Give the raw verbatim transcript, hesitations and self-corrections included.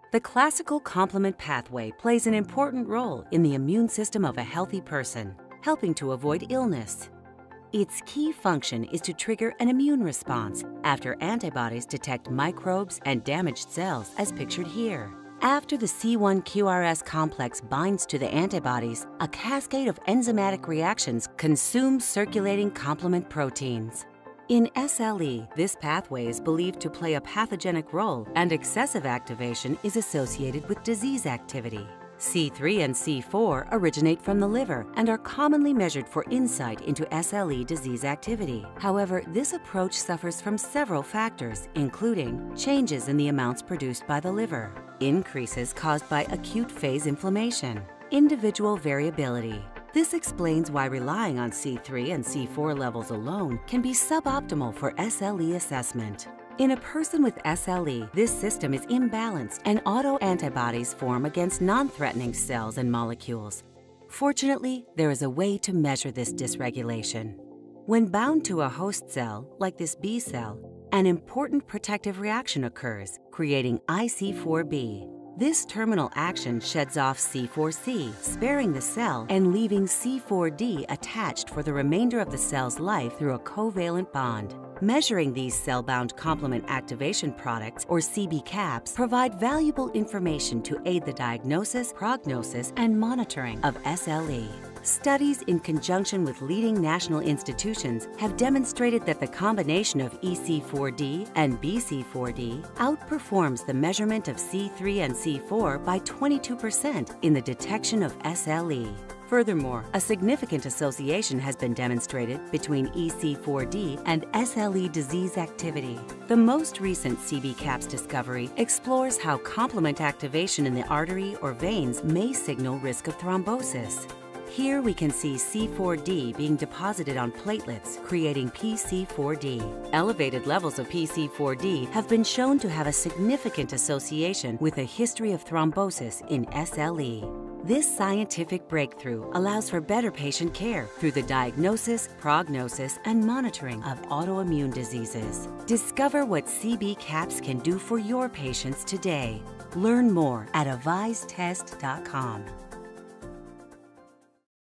The classical complement pathway plays an important role in the immune system of a healthy person, helping to avoid illness. Its key function is to trigger an immune response after antibodies detect microbes and damaged cells, as pictured here. After the C one Q R S complex binds to the antibodies, a cascade of enzymatic reactions consumes circulating complement proteins. In S L E, this pathway is believed to play a pathogenic role, and excessive activation is associated with disease activity. C three and C four originate from the liver and are commonly measured for insight into S L E disease activity. However, this approach suffers from several factors, including changes in the amounts produced by the liver, increases caused by acute phase inflammation, individual variability. This explains why relying on C three and C four levels alone can be suboptimal for S L E assessment. In a person with S L E, this system is imbalanced and autoantibodies form against non-threatening cells and molecules. Fortunately, there is a way to measure this dysregulation. When bound to a host cell, like this B cell, an important protective reaction occurs, creating I C four B. This terminal action sheds off C four C, sparing the cell and leaving C four D attached for the remainder of the cell's life through a covalent bond. Measuring these cell-bound complement activation products, or C B caps, provide valuable information to aid the diagnosis, prognosis, and monitoring of S L E. Studies in conjunction with leading national institutions have demonstrated that the combination of E C four D and B C four D outperforms the measurement of C three and C four by twenty-two percent in the detection of S L E. Furthermore, a significant association has been demonstrated between E C four D and S L E disease activity. The most recent C B caps discovery explores how complement activation in the artery or veins may signal risk of thrombosis. Here we can see C four D being deposited on platelets, creating P C four D. Elevated levels of P C four D have been shown to have a significant association with a history of thrombosis in S L E. This scientific breakthrough allows for better patient care through the diagnosis, prognosis, and monitoring of autoimmune diseases. Discover what C B caps can do for your patients today. Learn more at avise test dot com.